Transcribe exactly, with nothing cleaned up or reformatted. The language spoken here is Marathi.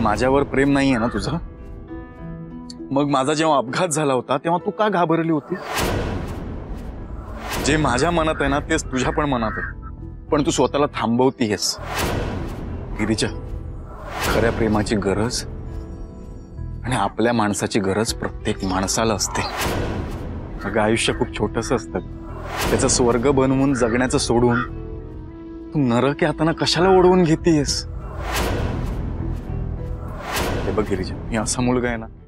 माझ्यावर प्रेम नाहीये ना तुझं? मग माझा जेव्हा अपघात झाला होता तेव्हा तू का घाबरली होती? जे माझ्या मनात आहे ना तेच तुझ्या पण मनात आहे, पण तू स्वतःला थांबवतीयस. गिरिजा, खऱ्या प्रेमाची गरज आणि आपल्या माणसाची गरज प्रत्येक माणसाला असते. अगं आयुष्य खूप छोटंसं असतं. त्याचं स्वर्ग बनवून जगण्याचं सोडून तू नरक यातना कशाला ओढवून घेतेयस? हे बघ गिरिजा, मी असा मुलगा आहे ना